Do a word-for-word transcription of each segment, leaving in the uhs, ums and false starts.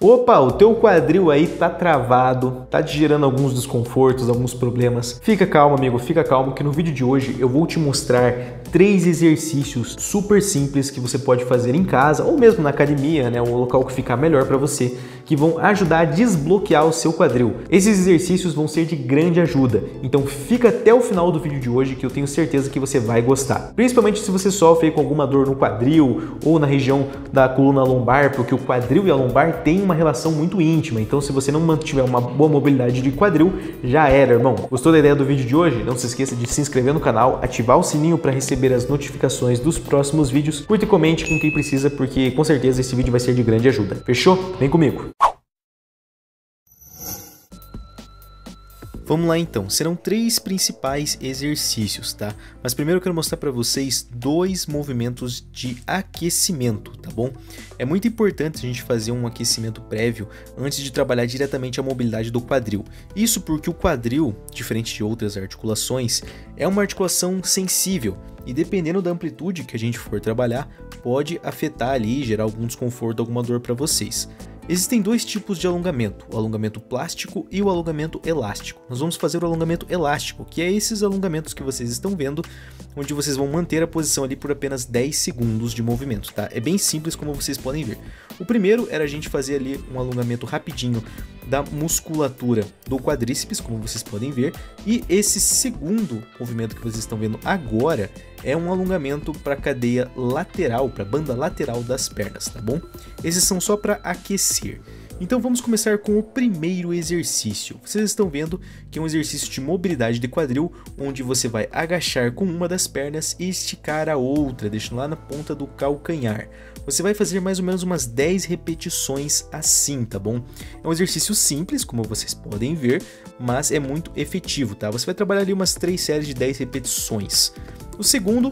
Opa, o teu quadril aí tá travado, tá te gerando alguns desconfortos, alguns problemas. Fica calmo, amigo, fica calmo que no vídeo de hoje eu vou te mostrar três exercícios super simples que você pode fazer em casa ou mesmo na academia, né, um local que ficar melhor para você, que vão ajudar a desbloquear o seu quadril. Esses exercícios vão ser de grande ajuda, então fica até o final do vídeo de hoje que eu tenho certeza que você vai gostar. Principalmente se você sofre com alguma dor no quadril ou na região da coluna lombar, porque o quadril e a lombar têm uma relação muito íntima, então se você não mantiver uma boa mobilidade de quadril, já era, irmão. Gostou da ideia do vídeo de hoje? Não se esqueça de se inscrever no canal, ativar o sininho para receber as notificações dos próximos vídeos, curta e comente com quem precisa, porque com certeza esse vídeo vai ser de grande ajuda. Fechou? Vem comigo! Vamos lá então, serão três principais exercícios, tá? Mas primeiro eu quero mostrar para vocês dois movimentos de aquecimento, tá bom? É muito importante a gente fazer um aquecimento prévio antes de trabalhar diretamente a mobilidade do quadril. Isso porque o quadril, diferente de outras articulações, é uma articulação sensível e dependendo da amplitude que a gente for trabalhar, pode afetar ali e gerar algum desconforto, alguma dor para vocês. Existem dois tipos de alongamento, o alongamento plástico e o alongamento elástico. Nós vamos fazer o alongamento elástico, que é esses alongamentos que vocês estão vendo, onde vocês vão manter a posição ali por apenas dez segundos de movimento, tá? É bem simples como vocês podem ver. O primeiro era a gente fazer ali um alongamento rapidinho da musculatura do quadríceps, como vocês podem ver, e esse segundo movimento que vocês estão vendo agora é um alongamento para a cadeia lateral, para a banda lateral das pernas, tá bom? Esses são só para aquecer. Então vamos começar com o primeiro exercício. Vocês estão vendo que é um exercício de mobilidade de quadril, onde você vai agachar com uma das pernas e esticar a outra, deixando lá na ponta do calcanhar. Você vai fazer mais ou menos umas dez repetições assim, tá bom? É um exercício simples, como vocês podem ver, mas é muito efetivo, tá? Você vai trabalhar ali umas três séries de dez repetições. O segundo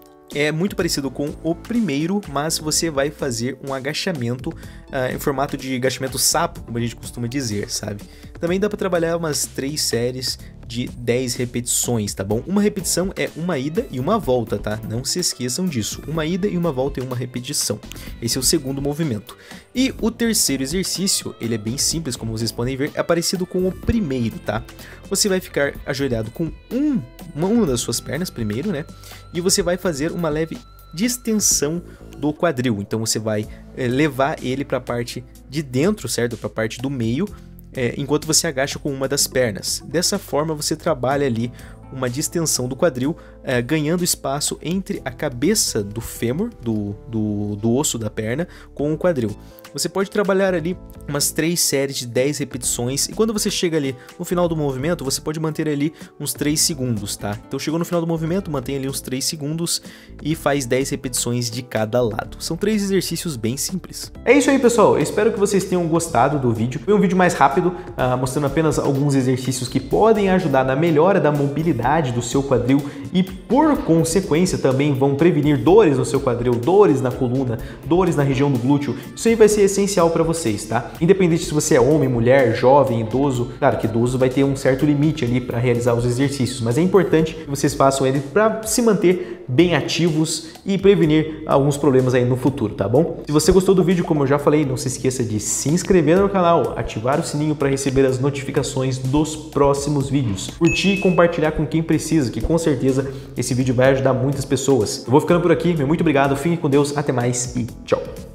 é muito parecido com o primeiro, mas você vai fazer um agachamento uh, em formato de agachamento sapo, como a gente costuma dizer, sabe? Também dá para trabalhar umas três séries de dez repetições, tá bom? Uma repetição é uma ida e uma volta, tá? Não se esqueçam disso. Uma ida e uma volta e uma repetição. Esse é o segundo movimento. E o terceiro exercício, ele é bem simples, como vocês podem ver, é parecido com o primeiro, tá? Você vai ficar ajoelhado com um, uma, uma das suas pernas primeiro, né? E você vai fazer uma leve distensão do quadril. Então você vai é, levar ele para a parte de dentro, certo? Para a parte do meio, É, enquanto você agacha com uma das pernas. Dessa forma você trabalha ali uma distensão do quadril, é, ganhando espaço entre a cabeça do fêmur, do, do, do osso da perna, com o quadril. Você pode trabalhar ali umas três séries de dez repetições e quando você chega ali no final do movimento, você pode manter ali uns três segundos, tá? Então chegou no final do movimento, mantém ali uns três segundos e faz dez repetições de cada lado. São três exercícios bem simples. É isso aí, pessoal. Eu espero que vocês tenham gostado do vídeo. Foi um vídeo mais rápido, uh, mostrando apenas alguns exercícios que podem ajudar na melhora da mobilidade do seu quadril e, por consequência, também vão prevenir dores no seu quadril, dores na coluna, dores na região do glúteo. Isso aí vai ser essencial para vocês, tá? Independente se você é homem, mulher, jovem, idoso, claro que idoso vai ter um certo limite ali para realizar os exercícios, mas é importante que vocês façam ele para se manter bem ativos e prevenir alguns problemas aí no futuro, tá bom? Se você gostou do vídeo, como eu já falei, não se esqueça de se inscrever no canal, ativar o sininho para receber as notificações dos próximos vídeos, curtir e compartilhar com quem precisa, que com certeza esse vídeo vai ajudar muitas pessoas. Eu vou ficando por aqui, muito obrigado, fique com Deus, até mais e tchau!